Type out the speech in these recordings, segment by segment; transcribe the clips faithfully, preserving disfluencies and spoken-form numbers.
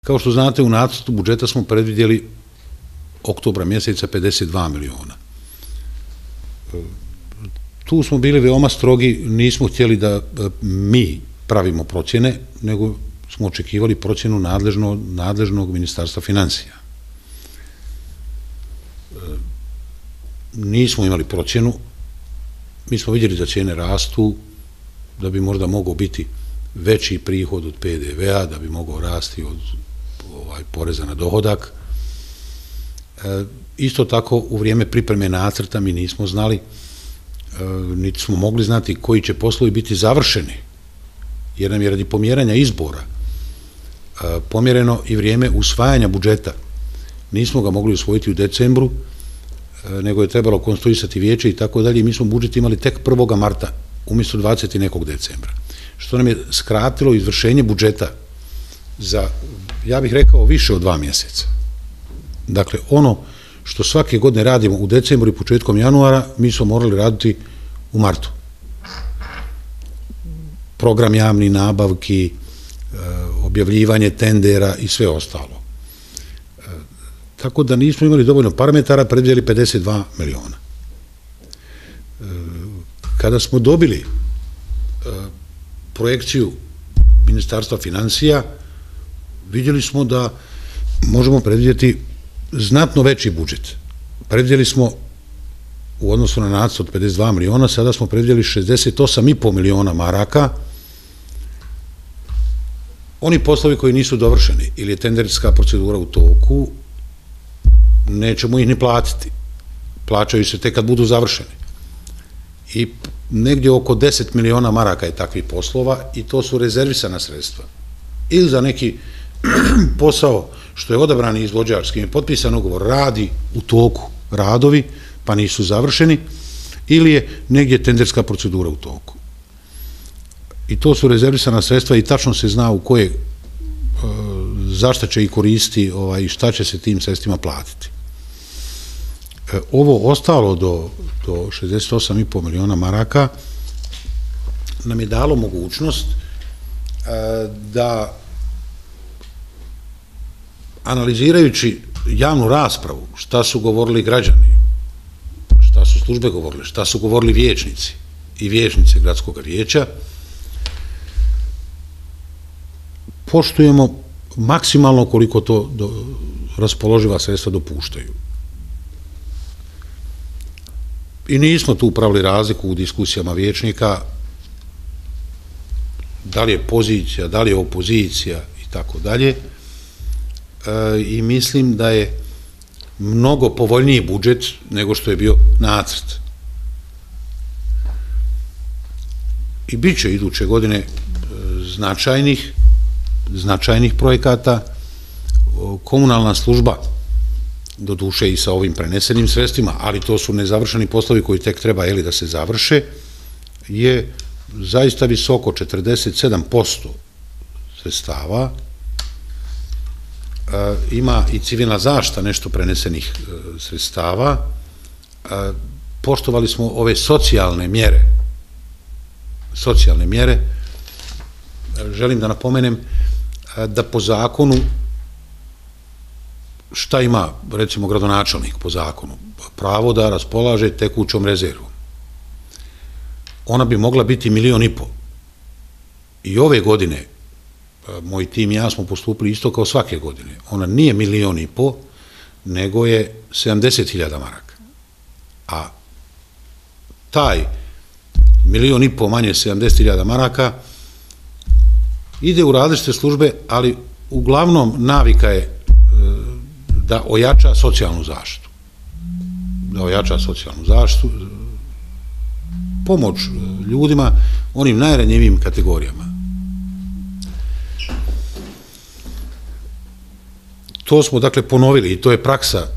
Kao što znate, u nacrtu budžeta smo predvidjeli oktobra mjeseca pedeset dva miliona. Tu smo bili veoma strogi, nismo htjeli da mi pravimo procjene, nego smo očekivali procjenu nadležnog ministarstva financija. Nismo imali procjenu, mi smo vidjeli da cijene rastu, da bi možda mogao biti veći prihod od P D V-a, da bi mogao rasti od poreza na dohodak. Isto tako, u vrijeme pripreme nacrta mi nismo znali, niti smo mogli znati koji će poslovi biti završeni, jer nam je radi pomjeranja izbora pomjereno i vrijeme usvajanja budžeta. Nismo ga mogli usvojiti u decembru, nego je trebalo konstituisati vijeće i tako dalje, i mi smo budžet imali tek prvog marta, umjesto dvadesetog nekog decembra, što nam je skratilo izvršenje budžeta za, ja bih rekao, više od dva mjeseca. Dakle, ono što svake godine radimo u decembru i početkom januara, mi smo morali raditi u martu. Program javnih nabavki, objavljivanje tendera i sve ostalo. Tako da nismo imali dovoljno parametara, predvidjeli pedeset dva miliona. Kada smo dobili projekciju Ministarstva financija, vidjeli smo da možemo predvidjeti znatno veći budžet. Predvidjeli smo u odnosu na nacrt od pedeset dva miliona, sada smo predvidjeli šezdeset osam i po miliona maraka. Oni poslovi koji nisu dovršeni ili je tenderska procedura u toku, nećemo ih ni platiti. Plaćaju se tek kad budu završeni. I negdje oko deset miliona maraka je takvih poslova i to su rezervisana sredstva. Ili za neki posao što je odabrani izvođač s kim je potpisan ugovor, radi u toku radovi, pa nisu završeni, ili je negdje tenderska procedura u toku. I to su rezervisana sredstva i tačno se zna u koje, zašto će ih koristiti i šta će se tim sredstvima platiti. Ovo ostalo do šezdeset osam i po miliona maraka nam je dalo mogućnost da, analizirajući javnu raspravu, šta su govorili građani, šta su službe govorile, šta su govorili vijećnici i vijećnice gradskog vijeća, poštujemo maksimalno koliko to raspoloživa sredstva dopuštaju. I nismo tu pravili razliku u diskusijama vijećnika, da li je pozicija, da li je opozicija i tako dalje. I mislim da je mnogo povoljniji budžet nego što je bio nacrt. I bit će iduće godine značajnih, značajnih projekata. Komunalna služba, doduše i sa ovim prenesenim sredstvima, ali to su nezavršeni poslovi koji tek treba da se završe, je zaista visoko, četrdeset sedam posto sredstava. Ima i civilna zaštita nešto prenesenih sredstava. Poštovali smo ove socijalne mjere. Socijalne mjere. Želim da napomenem da po zakonu, šta ima, recimo, gradonačelnik po zakonu? Pravo da raspolaže tekućom rezervom. Ona bi mogla biti milion i po. I ove godine moj tim i ja smo postupili isto kao svake godine. Ona nije milion i po, nego je sedamdeset hiljada maraka. A taj milion i po manje sedamdeset hiljada maraka ide u različite službe, ali uglavnom navika je da ojača socijalnu zaštitu. Da ojača socijalnu zaštitu, pomoć ljudima, onim najranjivijim kategorijama. To smo, dakle, ponovili i to je praksa.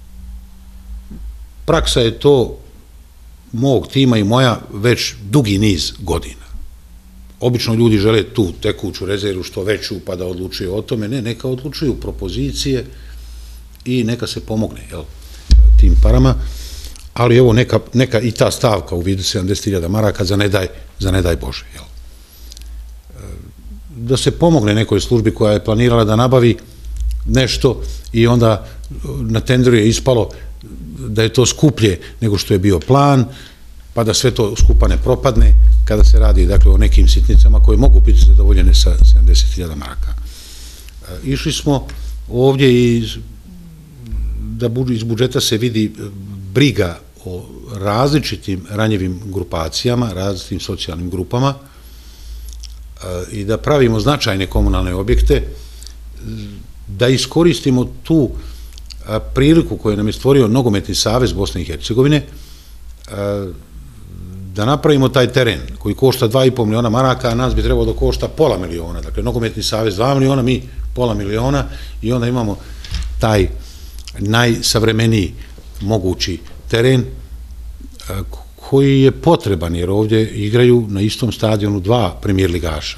Praksa je to mog tima i moja već dugi niz godina. Obično ljudi žele tu tekuću rezervu što veću pa da odlučuju o tome. Ne, neka odlučuju propozicije i neka se pomogne tim parama, ali evo neka i ta stavka u vidu sedamdeset hiljada maraka za ne daj Bože. Da se pomogne nekoj službi koja je planirala da nabavi nešto i onda na tenderu je ispalo da je to skuplje nego što je bio plan, pa da sve to skupa ne propadne kada se radi dakle o nekim sitnicama koje mogu biti zadovoljene sa sedamdeset hiljada maraka. Išli smo ovdje i da iz budžeta se vidi briga o različitim ranjivim grupacijama, različitim socijalnim grupama i da pravimo značajne komunalne objekte, da iskoristimo tu priliku koju nam je stvorio Nogometni savez Bosne i Hercegovine, da napravimo taj teren koji košta dva i po miliona maraka, a nas bi trebalo da košta pola miliona. Dakle, Nogometni savez dva miliona, mi pola miliona i onda imamo taj najsavremeniji mogući teren koji je potreban, jer ovdje igraju na istom stadionu dva premijer ligaša.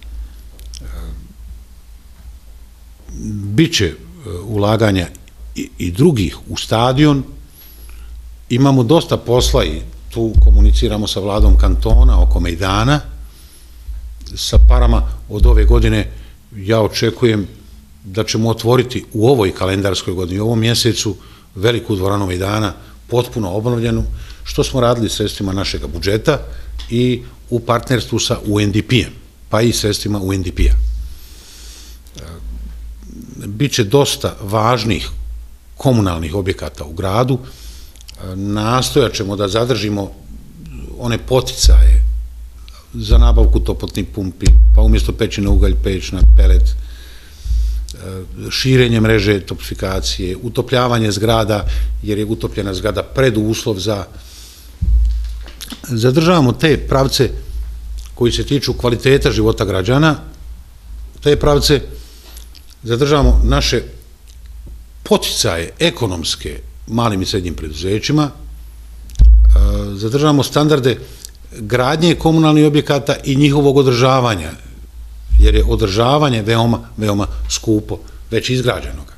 Biće ulaganja i drugih u stadion, imamo dosta posla i tu komuniciramo sa vladom kantona oko Mejdana, sa parama od ove godine ja očekujem da ćemo otvoriti u ovoj kalendarskoj godini, u ovom mjesecu, veliku dvoranu Mejdana, potpuno obnovljenu, što smo radili sredstvima našeg budžeta i u partnerstvu sa U N D P-em, pa i sredstvima U N D P-a. Biće dosta važnih komunalnih objekata u gradu, nastojat ćemo da zadržimo one poticaje za nabavku toplotnih pumpi, pa umjesto peći na ugalj, peć na pelet, širenje mreže toplifikacije, utopljavanje zgrada, jer je utopljena zgrada preduslov za... Zadržavamo te pravce koji se tiču kvaliteta života građana, te pravce zadržavamo naše poticaje ekonomske malim i srednjim preduzećima, zadržavamo standarde gradnje komunalnih objekata i njihovog održavanja, jer je održavanje veoma, veoma skupo, već izgrađenoga.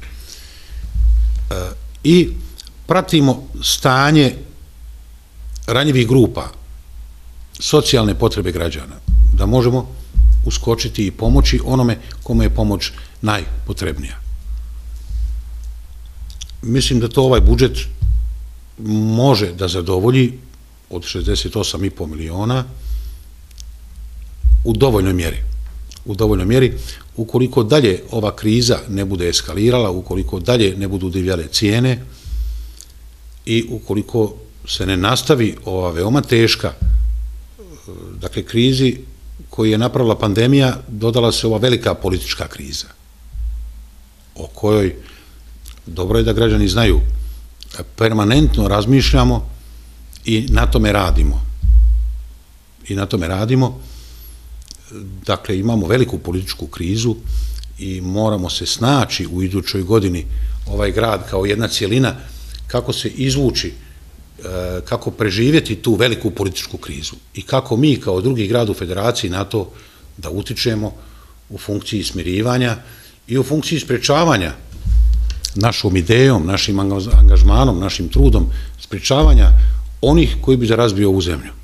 I pratimo stanje ranjivih grupa, socijalne potrebe građana, da možemo uskočiti i pomoći onome kome je pomoć najpotrebnija. Mislim da to ovaj budžet može da zadovolji od šezdeset osam i po miliona u dovoljnoj mjeri. U dovoljnoj mjeri, ukoliko dalje ova kriza ne bude eskalirala, ukoliko dalje ne budu divljale cijene i ukoliko se ne nastavi ova veoma teška, dakle, krizi koju je napravila pandemija, dodala se ova velika politička kriza, o kojoj, dobro je da građani znaju, permanentno razmišljamo i na tome radimo. I na tome radimo. Dakle, imamo veliku političku krizu i moramo se snaći u idućoj godini ovaj grad kao jedna cijelina kako se izvući, kako preživjeti tu veliku političku krizu i kako mi kao drugi grad u federaciji na to da utičemo u funkciji smirivanja i u funkciji sprečavanja našom idejom, našim angažmanom, našim trudom, sprečavanja onih koji bi da razbiju ovu zemlju.